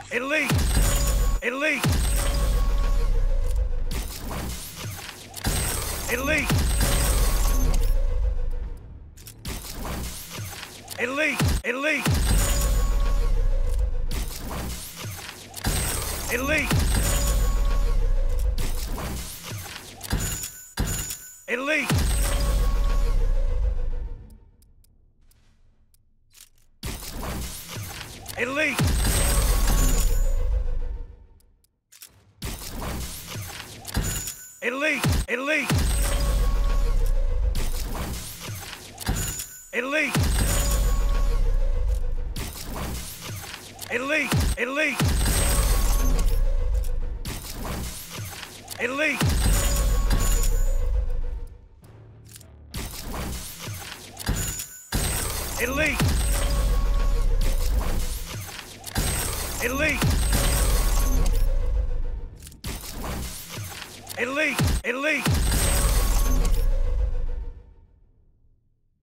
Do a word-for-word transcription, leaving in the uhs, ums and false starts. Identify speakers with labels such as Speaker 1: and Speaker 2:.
Speaker 1: Elite! Elite! Elite! Elite! Elite! Elite! Elite! Elite! Elite! Elite! Elite! Elite! Elite! Elite! Elite! Elite! Elite! Elite!